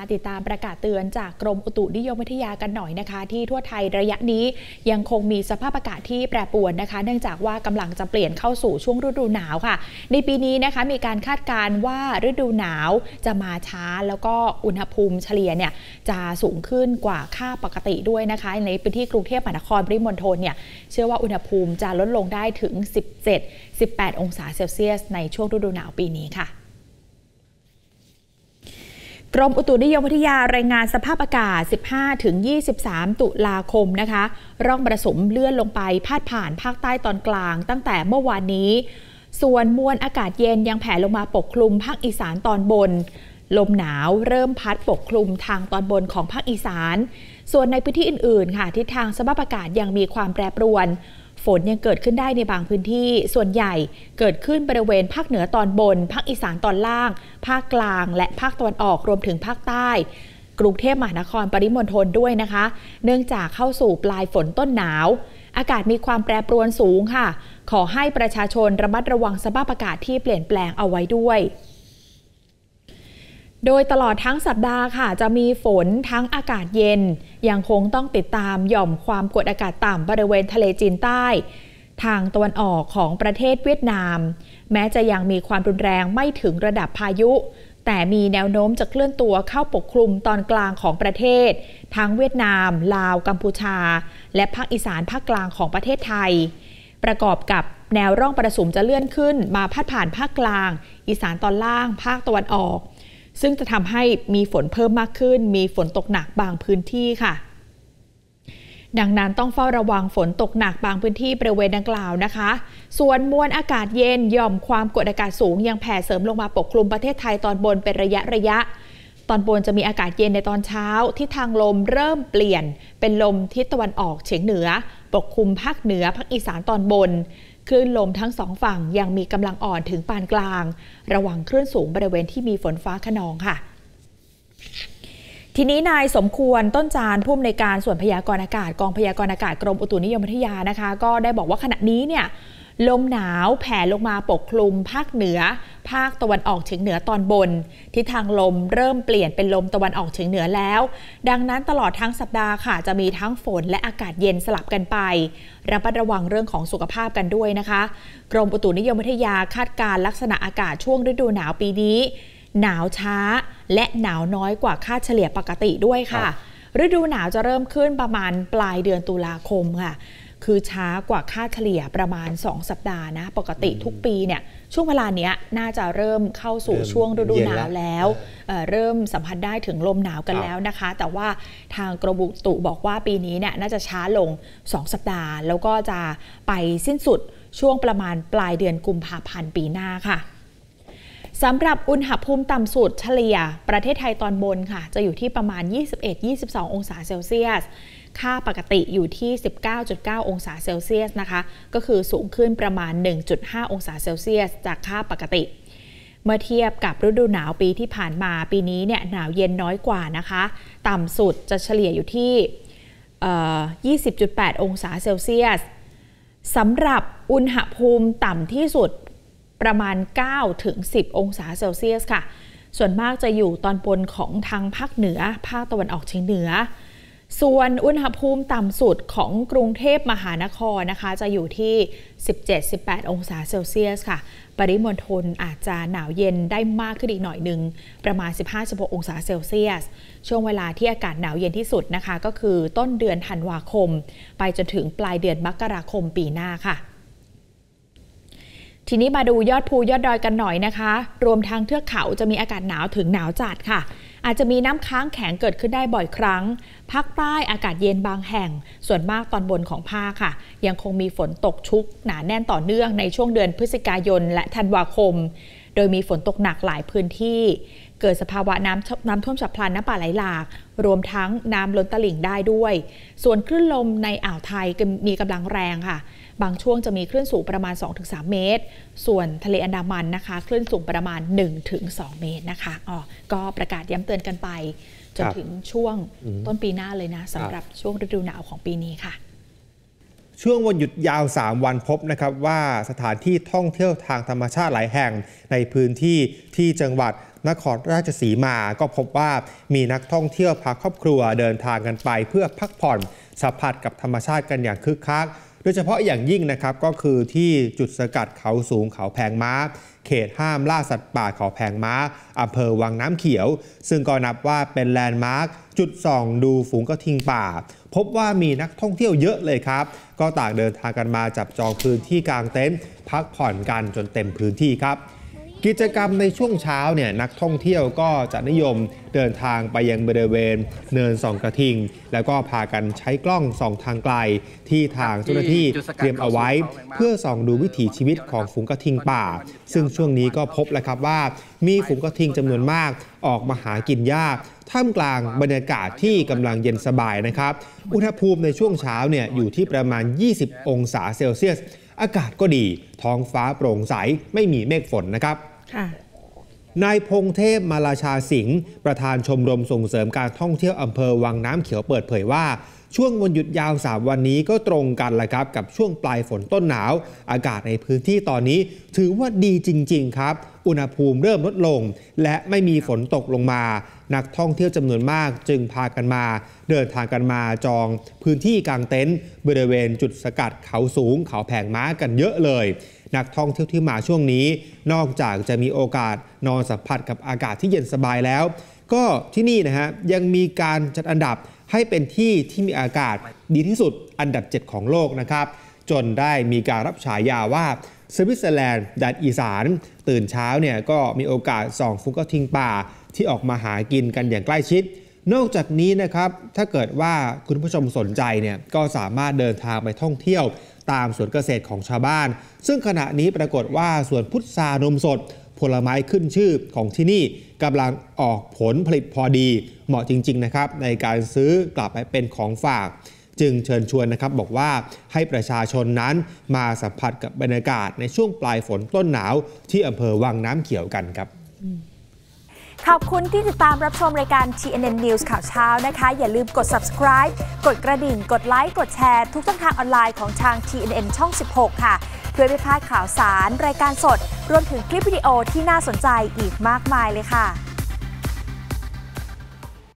ติดตามประกาศเตือนจากกรมอุตุนิยมวิทยากันหน่อยนะคะที่ทั่วไทยระยะนี้ยังคงมีสภาพอากาศที่แปรปรวนนะคะเนื่องจากว่ากำลังจะเปลี่ยนเข้าสู่ช่วงฤดูหนาวค่ะในปีนี้นะคะมีการคาดการณ์ว่าฤดูหนาวจะมาช้าแล้วก็อุณหภูมิเฉลี่ยเนี่ยจะสูงขึ้นกว่าค่าปกติด้วยนะคะในพื้นที่กรุงเทพมหานครปริมณฑลเนี่ยเชื่อว่าอุณหภูมิจะลดลงได้ถึง 17-18 องศาเซลเซียสในช่วงฤดูหนาวปีนี้ค่ะกรมอุตุนิยมวิทยารายงานสภาพอากาศ 15-23 ตุลาคมนะคะร่องมรสุมเลื่อนลงไปพาดผ่านภาคใต้ตอนกลางตั้งแต่เมื่อวานนี้ส่วนมวลอากาศเย็นยังแผ่ลงมาปกคลุมภาคอีสานตอนบนลมหนาวเริ่มพัดปกคลุมทางตอนบนของภาคอีสานส่วนในพื้นที่อื่นๆค่ะทิศทางสภาพอากาศยังมีความแปรปรวนฝนยังเกิดขึ้นได้ในบางพื้นที่ส่วนใหญ่เกิดขึ้นบริเวณภาคเหนือตอนบนภาคอีสานตอนล่างภาคกลางและภาคตะวันออกรวมถึงภาคใต้กรุงเทพมหานครปริมณฑลด้วยนะคะเนื่องจากเข้าสู่ปลายฝนต้นหนาวอากาศมีความแปรปรวนสูงค่ะขอให้ประชาชนระมัดระวังสภาพอากาศที่เปลี่ยนแปลงเอาไว้ด้วยโดยตลอดทั้งสัปดาห์ค่ะจะมีฝนทั้งอากาศเย็นยังคงต้องติดตามหย่อมความกดอากาศต่ำบริเวณทะเลจีนใต้ทางตะวันออกของประเทศเวียดนามแม้จะยังมีความรุนแรงไม่ถึงระดับพายุแต่มีแนวโน้มจะเคลื่อนตัวเข้าปกคลุมตอนกลางของประเทศทั้งเวียดนามลาวกัมพูชาและภาคอีสานภาคกลางของประเทศไทยประกอบกับแนวร่องมรสุมจะเลื่อนขึ้นมาพาดผ่านภาคกลางอีสานตอนล่างภาคตะวันออกซึ่งจะทำให้มีฝนเพิ่มมากขึ้นมีฝนตกหนักบางพื้นที่ค่ะดังนั้นต้องเฝ้าระวังฝนตกหนักบางพื้นที่บริเวณดังกล่าวนะคะส่วนมวลอากาศเย็นหย่อมความกดอากาศสูงยังแผ่เสริมลงมาปกคลุมประเทศไทยตอนบนเป็นระยะตอนบนจะมีอากาศเย็นในตอนเช้าทิศทางลมเริ่มเปลี่ยนเป็นลมทิศตะวันออกเฉียงเหนือปกคลุมภาคเหนือภาคอีสานตอนบนคลื่นลมทั้งสองฝั่งยังมีกำลังอ่อนถึงปานกลางระวังคลื่นสูงบริเวณที่มีฝนฟ้าคะนองค่ะทีนี้นายสมควรต้นจานผู้อำนวยการส่วนพยากรณ์อากาศกองพยากรณ์อากาศกรมอุตุนิยมวิทยานะคะก็ได้บอกว่าขณะนี้เนี่ยลมหนาวแผ่ลงมาปกคลุมภาคเหนือภาคตะวันออกเฉียงเหนือตอนบนทิศทางลมเริ่มเปลี่ยนเป็นลมตะวันออกเฉียงเหนือแล้วดังนั้นตลอดทั้งสัปดาห์ค่ะจะมีทั้งฝนและอากาศเย็นสลับกันไประมัดระวังเรื่องของสุขภาพกันด้วยนะคะกรมอุตุนิยมวิทยาคาดการณ์ลักษณะอากาศช่วงฤดูหนาวปีนี้หนาวช้าและหนาวน้อยกว่าค่าเฉลี่ยปกติด้วยค่ะฤดูหนาวจะเริ่มขึ้นประมาณปลายเดือนตุลาคมค่ะคือช้ากว่าค่าเฉลี่ยประมาณ2สัปดาห์นะปกติทุกปีเนี่ยช่วงเวลานี้น่าจะเริ่มเข้าสู่ช่วงฤดูหนาวแล้วเริ่มสัมผัสได้ถึงลมหนาวกันแล้วนะคะแต่ว่าทางกรมอุตุบอกว่าปีนี้เนี่ยน่าจะช้าลง2สัปดาห์แล้วก็จะไปสิ้นสุดช่วงประมาณปลายเดือนกุมภาพันธ์ปีหน้าค่ะสำหรับอุณหภูมิต่ำสุดเฉลี่ยประเทศไทยตอนบนค่ะจะอยู่ที่ประมาณ 21-22 องศาเซลเซียสค่าปกติอยู่ที่ 19.9 องศาเซลเซียสนะคะก็คือสูงขึ้นประมาณ 1.5 องศาเซลเซียสจากค่าปกติเมื่อเทียบกับฤดูหนาวปีที่ผ่านมาปีนี้เนี่ยหนาวเย็นน้อยกว่านะคะต่ำสุดจะเฉลี่ยอยู่ที่ 20.8 องศาเซลเซียสสำหรับอุณหภูมิต่ำที่สุดประมาณ 9-10 องศาเซลเซียสค่ะส่วนมากจะอยู่ตอนบนของทางภาคเหนือภาคตะวันออกเฉียงเหนือส่วนอุณหภูมิต่ำสุดของกรุงเทพมหานครนะคะจะอยู่ที่ 17-18 องศาเซลเซียสค่ะปริมณฑลอาจจะหนาวเย็นได้มากขึ้นอีกหน่อยนึงประมาณ 15-16 องศาเซลเซียสช่วงเวลาที่อากาศหนาวเย็นที่สุดนะคะก็คือต้นเดือนธันวาคมไปจนถึงปลายเดือนมกราคมปีหน้าค่ะทีนี้มาดูยอดภูยอดดอยกันหน่อยนะคะรวมทั้งเทือกเขาจะมีอากาศหนาวถึงหนาวจัดค่ะอาจจะมีน้ำค้างแข็งเกิดขึ้นได้บ่อยครั้งภาคใต้อากาศเย็นบางแห่งส่วนมากตอนบนของภาคค่ะยังคงมีฝนตกชุกหนาแน่นต่อเนื่องในช่วงเดือนพฤศจิกายนและธันวาคมโดยมีฝนตกหนักหลายพื้นที่เกิดสภาวะน้ำท่วมฉับพลันน้ำป่าไหลหลากรวมทั้งน้ำล้นตลิ่งได้ด้วยส่วนคลื่นลมในอ่าวไทยมีกำลังแรงค่ะบางช่วงจะมีคลื่นสูงประมาณ 2-3 เมตรส่วนทะเลอันดามันนะคะคลื่นสูงประมาณ 1-2 เมตรนะคะก็ประกาศย้ำเตือนกันไปจนถึงช่วงต้นปีหน้าเลยนะสำหรับช่วงฤดูหนาวของปีนี้ค่ะช่วงวันหยุดยาว3วันพบนะครับว่าสถานที่ท่องเที่ยวทางธรรมชาติหลายแห่งในพื้นที่จังหวัดนครราชสีมาก็พบว่ามีนักท่องเที่ยวพาครอบครัวเดินทางกันไปเพื่อพักผ่อนสัมผัสกับธรรมชาติกันอย่างคึกคักโดยเฉพาะอย่างยิ่งนะครับก็คือที่จุดสกัดเขาสูงเขาแพงม้าเขตห้ามล่าสัตว์ป่าเขาแพงม้าอำเภอวังน้ำเขียวซึ่งก็นับว่าเป็นแลนด์มาร์คจุดส่องดูฝูงกระทิงป่าพบว่ามีนักท่องเที่ยวเยอะเลยครับก็ต่างเดินทางกันมาจับจองพื้นที่กลางเต็นท์พักผ่อนกันจนเต็มพื้นที่ครับกิจกรรมในช่วงเช้าเนี่ยนักท่องเที่ยวก็จะนิยมเดินทางไปยังบริเวณเนินส่องกระทิงแล้วก็พากันใช้กล้องส่องทางไกลที่ทางเจ้าหน้าที่เตรียมเอาไว้เพื่อส่องดูวิถีชีวิตของฝูงกระทิงป่าซึ่งช่วงนี้ก็พบแล้วครับว่ามีฝูงกระทิงจำนวนมากออกมาหากินหญ้าท่ามกลางบรรยากาศที่กำลังเย็นสบายนะครับอุณหภูมิในช่วงเช้าเนี่ยอยู่ที่ประมาณ20องศาเซลเซียสอากาศก็ดีท้องฟ้าโปร่งใสไม่มีเมฆฝนนะครับนายพงเทพมาลาชาสิงห์ประธานชมรมส่งเสริมการท่องเที่ยวอำเภอวังน้ำเขียวเปิดเผยว่าช่วงวันหยุดยาว3วันนี้ก็ตรงกันแหละครับกับช่วงปลายฝนต้นหนาวอากาศในพื้นที่ตอนนี้ถือว่าดีจริงๆครับอุณหภูมิเริ่มลดลงและไม่มีฝนตกลงมานักท่องเที่ยวจำนวนมากจึงพากันมาเดินทางกันมาจองพื้นที่กางเต็นท์บริเวณจุดสกัดเขาสูงเขาแผงม้ากันเยอะเลยนักท่องเที่ยวที่มาช่วงนี้นอกจากจะมีโอกาสนอนสัมผัสกับอากาศที่เย็นสบายแล้วก็ที่นี่นะฮะยังมีการจัดอันดับให้เป็นที่ที่มีอากาศดีที่สุดอันดับ7ของโลกนะครับจนได้มีการรับฉายาว่าสวิตเซอร์แลนด์แดนอีสานตื่นเช้าเนี่ยก็มีโอกาสส่องฝูงกระทิงป่าที่ออกมาหากินกันอย่างใกล้ชิดนอกจากนี้นะครับถ้าเกิดว่าคุณผู้ชมสนใจเนี่ยก็สามารถเดินทางไปท่องเที่ยวตามสวนเกษตรของชาวบ้านซึ่งขณะนี้ปรากฏว่าสวนพุทรานมสดผลไม้ขึ้นชื่อของที่นี่กำลังออกผลผลิตพอดีเหมาะจริงๆนะครับในการซื้อกลับไปเป็นของฝากจึงเชิญชวนนะครับบอกว่าให้ประชาชนนั้นมาสัมผัสกับบรรยากาศในช่วงปลายฝนต้นหนาวที่อำเภอวังน้ำเขียวกันครับขอบคุณที่ติดตามรับชมรายการ TNN News ข่าวเช้านะคะอย่าลืมกด subscribe กดกระดิ่งกดไลค์กดแชร์ทุกช่องทางออนไลน์ของทาง TNN ช่อง 16 ค่ะเพื่อไม่พลาดข่าวสารรายการสดรวมถึงคลิปวิดีโอที่น่าสนใจอีกมากมายเลยค่ะ